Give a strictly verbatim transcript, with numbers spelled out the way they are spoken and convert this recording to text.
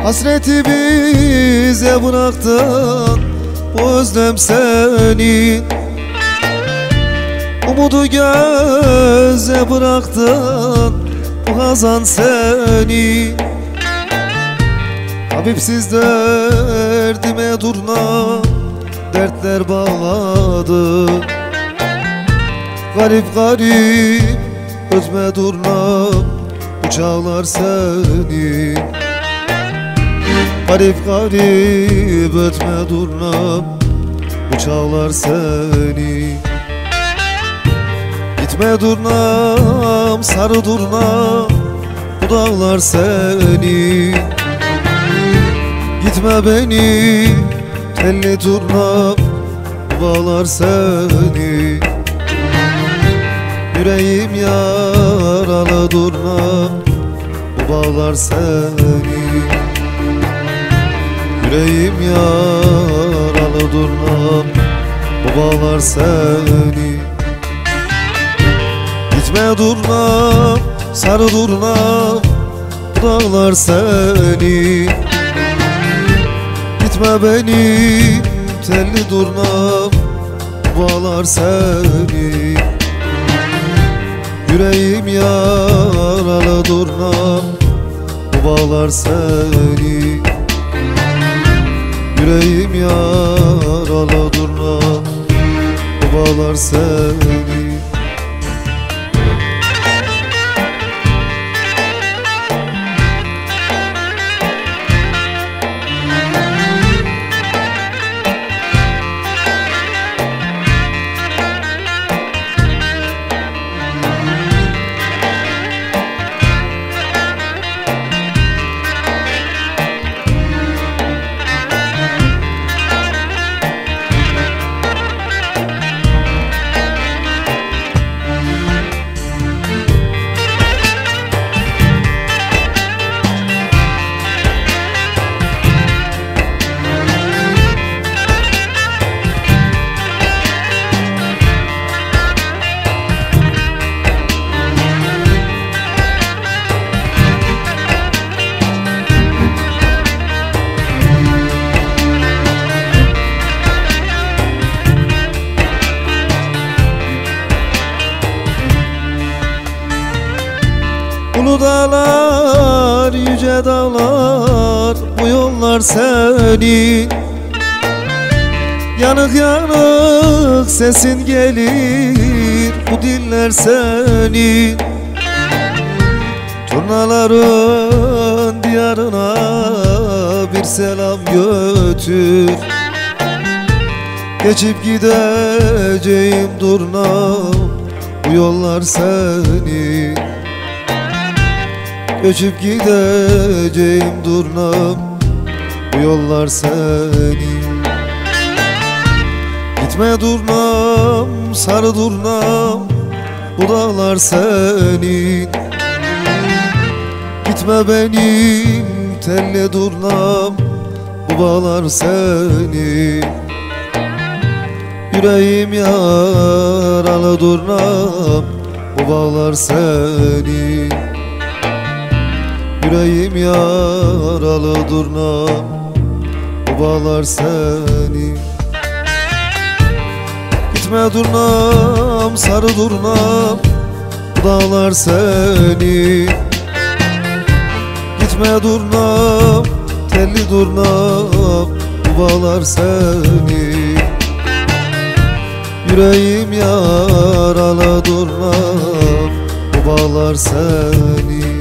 Hasreti bize bıraktın, bu özlem senin. Umudu göze bıraktın, bu hazan senin. Habibsiz derdime durna, dertler bağladı. Garip garip ötme durna, bu çağlar senin. Garip garip ötme durna, bu çağlar senin. Gitme durnam, sarı durna, bu dağlar senin. Gitme beni, telli turnam, bu bağlar seni. Yüreğim yaralı durnam, bu bağlar seni. Yüreğim yaralı durnam, bu bağlar seni. Gitme durnam, sarı durnam, bu dağlar seni. Gitme beni, telli durnam, bu bağlar seni. Yüreğim yaralı durnam, bu bağlar seni. Yüreğim yaralı durnam, bu bağlar seni. Ulu dağlar, yüce dağlar, bu yollar senin. Yanık yanık sesin gelir, bu diller senin. Turnaların diyarına bir selam götür. Geçip gideceğim durnam, bu yollar senin. Göçüp gideceğim durnam, bu yollar senin. Gitme durnam, sarı durnam, bu dağlar senin. Gitme benim telli durnam, bu bağlar senin. Yüreğim yaralı durnam, bu bağlar senin. Yüreğim yaralı durnam, bu bağlar seni. Gitme durnam, sarı durnam, bu dağlar seni. Gitme durnam, telli durnam, bu bağlar seni. Yüreğim yaralı durnam, bu bağlar seni.